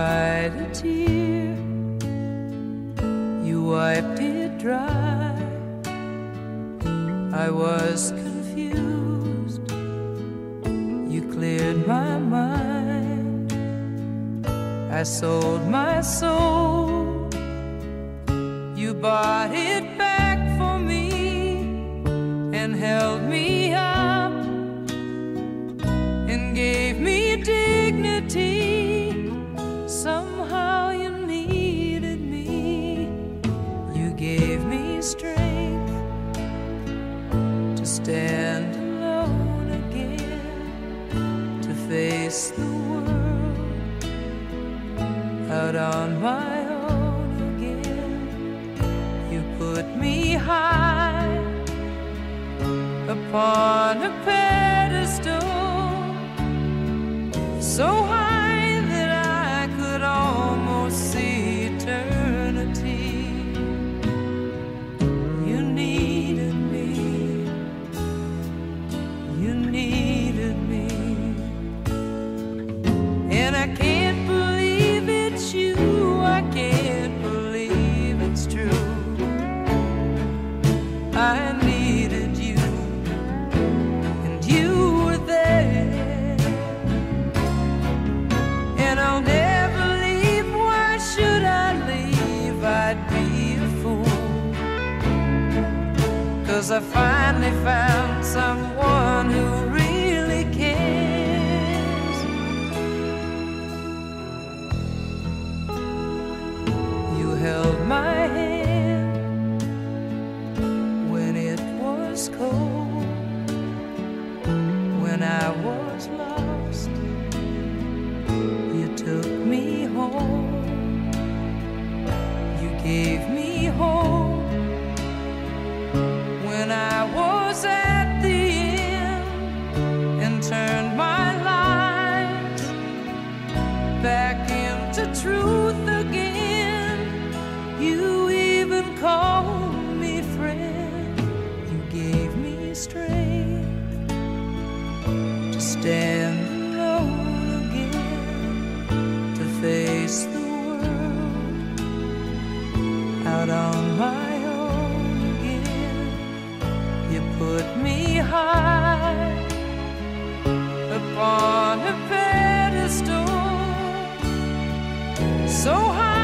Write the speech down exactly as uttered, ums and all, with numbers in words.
cried a tear, you wiped it dry. I was confused, you cleared my mind. I sold my soul, you bought it back for me and held me up and gave me dignity. Somehow you needed me, you gave me strength to stand alone again, to face the world out on my own again. You put me high upon a pedestal, so high that I could almost see eternity. You needed me, you needed me, and I can't believe it's you, I can't believe it's true. I needed you, and you were there, and I'll never leave. Why should I leave? I'd be a fool, 'cause I finally found someone who really cares. You held my hand when it was cold, when I was lost. You took me home, you gave me hope when I was at the end, and turned my life back into truth again. You even called me friend, you gave me strength to stand alone again, to face the world out on my own again. You put me high upon a pedestal, so high